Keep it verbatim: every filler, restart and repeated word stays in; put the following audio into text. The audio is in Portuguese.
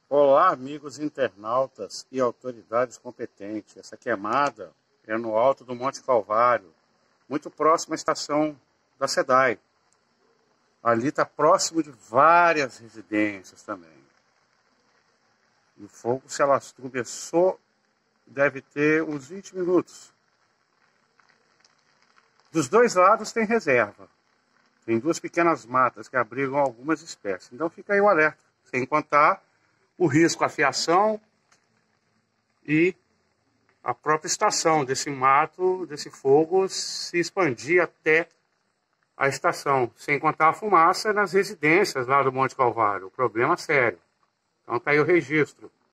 Olá, amigos internautas e autoridades competentes. Essa queimada é no alto do Monte Calvário, muito próximo à estação da SEDAI. Ali está próximo de várias residências também. E o fogo se alastrou, começou, deve ter uns vinte minutos. Dos dois lados tem reserva. Tem duas pequenas matas que abrigam algumas espécies. Então fica aí o alerta, sem contar o risco à fiação e a própria estação desse mato, desse fogo, se expandir até a estação, sem contar a fumaça nas residências lá do Monte Calvário. O problema é sério. Então está aí o registro.